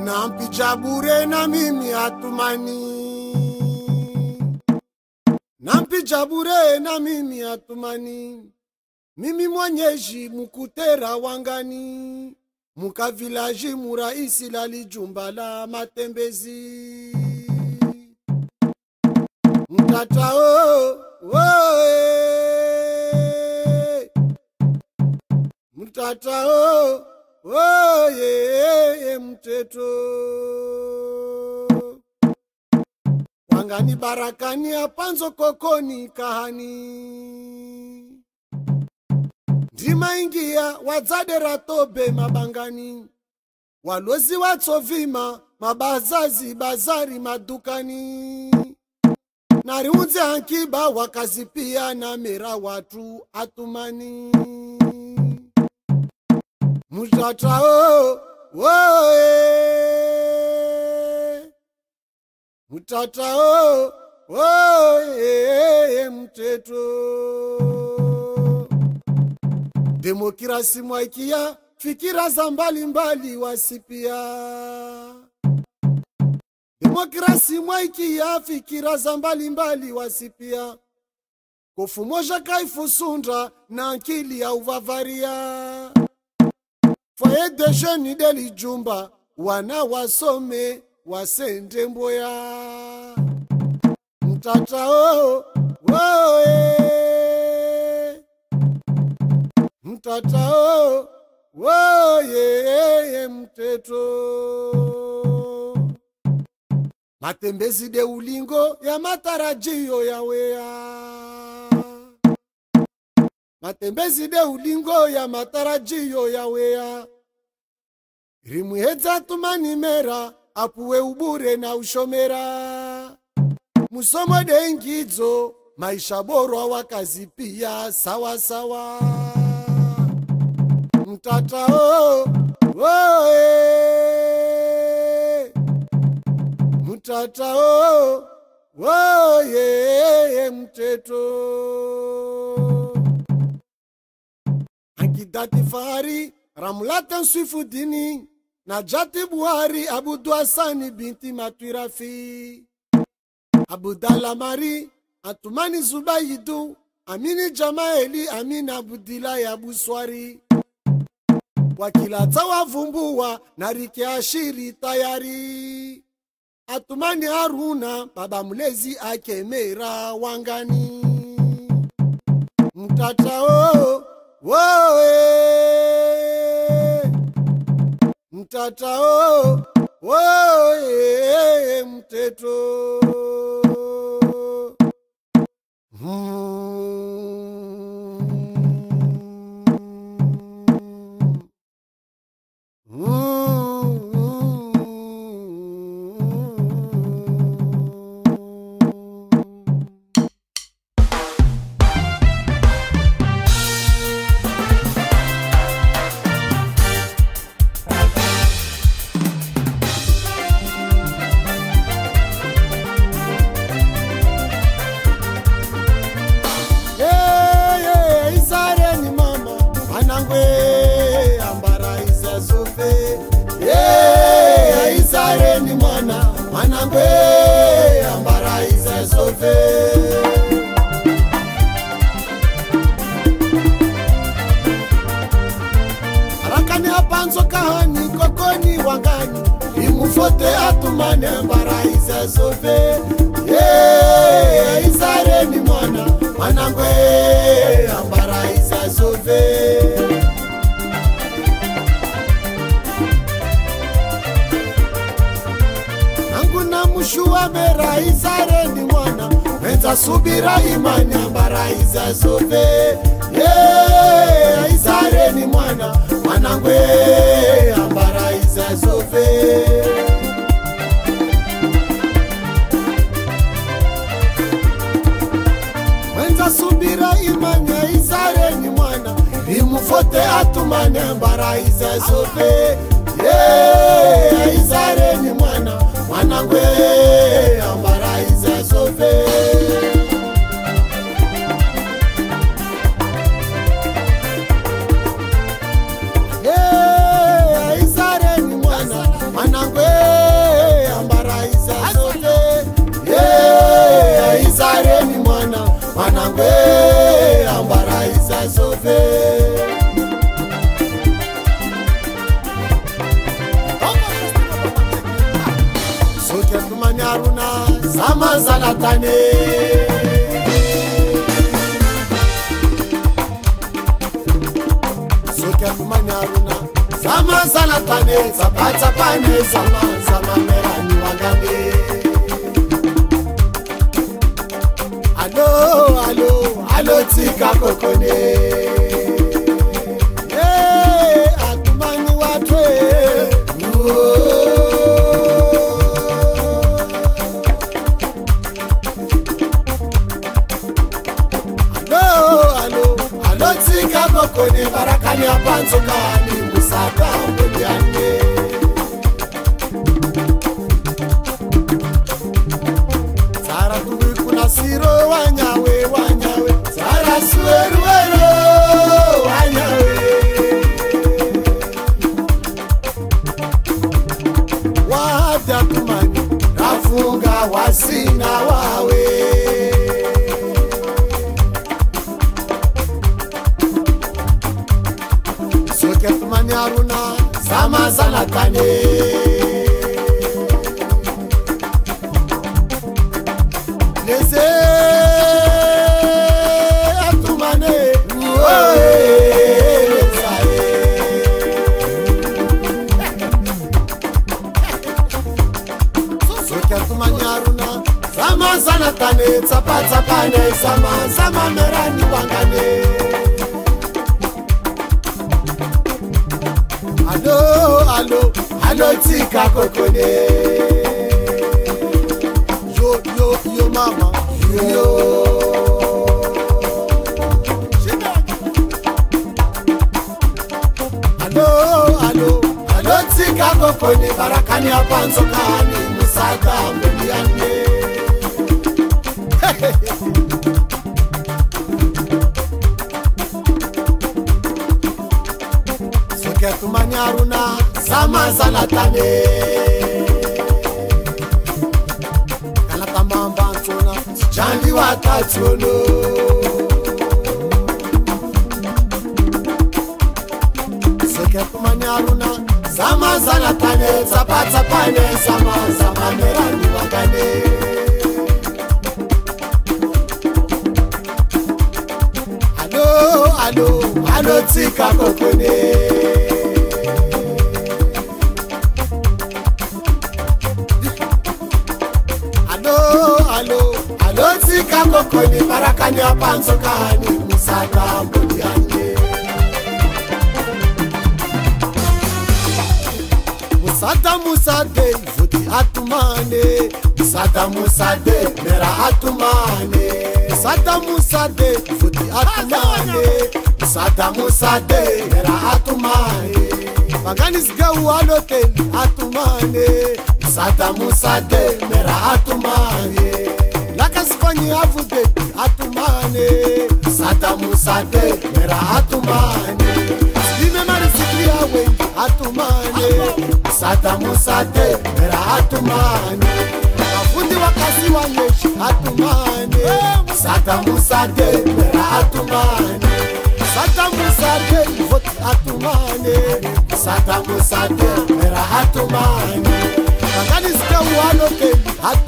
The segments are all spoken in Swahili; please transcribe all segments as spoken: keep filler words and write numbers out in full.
Nampija bure na mimi hatumani, nampija bure na mimi hatumani. Mimi mwenyeji mukutera wangani, muka vilaji muraisi lali jumba la matembezi. Mtata o, o e, mtata o, o ye mteto. Wangani barakani apanzo kokoni kahani. Ndima ingia wadzadera tobe mabangani. Walozi watsovima mabazazi bazari madukani. Nariunze hankiba wakazipia na mera watu atumani. Mutata o, o e, mutata o, o e mteto. Demokrasi mwaikia fikira za mbali mbali wasipia. Demokrasi mwaikia fikira za mbali mbali wasipia. Kofu moja kaifusunda na akili ya uvavaria. Foyer de jeunes de lijumba wana wasome wasende mboya. Mtata o, o e, mtata o, o ye mteto. Matembezi de ulingo ya matarajio ya wea. Matembezi de ulingo ya matarajio ya wea. Rimuheza tumani mera apuwe ubure na ushomera. Musomo de ingizo maisha bora wakazi pia sawa sawa. Mtata o, o e, mtata o, o ye mteto. Ankidati Fahari Ramlatan Swifudini Najati Buhari Abudu Hasani binti Matwirafi Abudala Mari Atumani Zubayidu Amini Jamaeli Amina Abudila ya Buswari Wakilata wavumbua Narike Ashiri tayari Atumani Haruna Baba Mulezi Akemera wangani. Mtata o, o e, mtata o, o ye mteto. Hmm. Hmm. Manangwe ambara iza sofe. Arakani apanzo kahani kokoni wangani. Imufote atumane ambara iza sofe. Yeah, izare ni mwana. Manangwe ambara iza sofe. Mushua mera izare ni mwana. Menza subira imani ambara iza sofe. Yeah, izare ni mwana. Manangwe ambara iza sofe. Menza subira imani izare ni mwana. Imufote atumane ambara iza sofe. Yeah, izare ni mwana. Manangwe ambara iza sofe. Yeah, izare ni mwana. Manangwe Atumani Haruna Zama sana tane Zapata pane Zama Zama merani wangane Alo alo alo tika kokone Hey Atumani watwe Alo alo alo tika kokone Barakani apanzokani Musaka mbodiane Zara tuwi kuna siro wanyawe wanyawe Zara suweru wero wanyawe Wadi Atumani Rafunga wasina wawe Soke Atumani Haruna Zama sana kane Neze Atumane Uoe Nezae Soke Atumani Haruna Zama sana kane Zapa zapane Zama Zama merani wangane Alo, alo, alo tika kokone Yo, yo, yo mama Yo, yo Alo, alo, alo tika kokone Barakani apanzokani Musaka mbodiane Soke Atumani Haruna Zama sana tane Kalata mamba ntona Chandi watatuono Soke Atumani Haruna Zama sana tane Zapata pane Zama Zama merani wangane Alo, alo, alo tika kokone Alo, alo tika kokone Barakani apanzokani Musaka mbodiane Musada musade Voti Atumane Musada musade Mera Atumane Musada musade Voti Atumane Musada musade Mera Atumane Maganis gawu aloteli Atumane Musada musade Mera Atumane Lakasfanyi avude Atumane Musada musade Mera Atumane Sime marisikli awe Atumane Musada musade Mera Atumane Mafundi wakasi wanyeshi Atumane Musada musade Mera Atumane Musada musade Voti Atumane Musada musade Mera Atumane Maganis gawu aloteli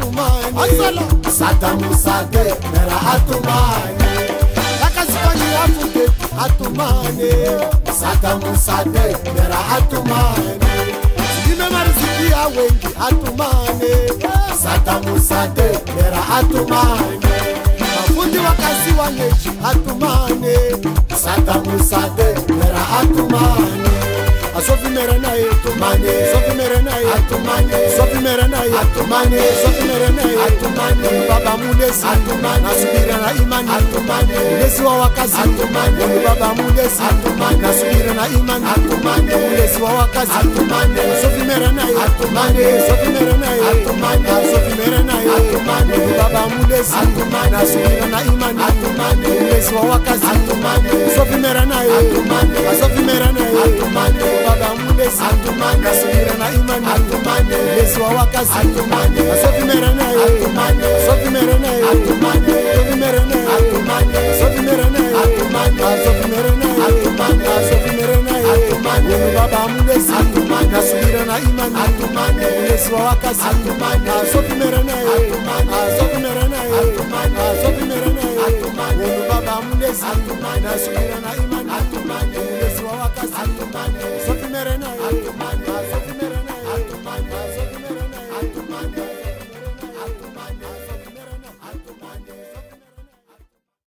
Atumane Musada musade Mera Atumane Lakasfanyi avude Atumane Musada musade Mera Atumane Sime mariziki awengi Atumane Musada musade Mera Atumane Mafundi wakasi wanyeshi Atumane Musada musade Mera Atumane Asofi meranaye Atumane Sofi meranaye Atumane Sofi meranaye Atumane Sofi meranaye Atumane Baba mulesi Atumane Nasubira na imani Atumane Mulesi wa wakazi Atumane Baba mulesi Atumane Nasubira na imani Atumane Mulesi wa wakazi Atumane Sofi meranaye Atumane Sofi meranaye Atumane Sofi meranaye Atumane Baba mulesi Atumane Nasubira na imani Atumane Mulesi wa wakazi Atumane Sofi meranaye Atumane Sofi meranaye Atumane Baba mulesi Atumane Nasubira na imani Atumane Mulesi wa wakazi Atumane Sofi meranaye Atumane Sofi meranaye Atumane Sofi meranaye Atumane Sofi meranaye Atumane Sofi meranaye Atumane Sofi meranaye Atumane Baba mulesi Atumane Nasubira na imani Atumane Mulesi wa wakazi Atumane Sofi meranaye Atumane Sofi meranaye Atumane Sofi meranaye Atumane Baba mulesi Atumane Nasubira na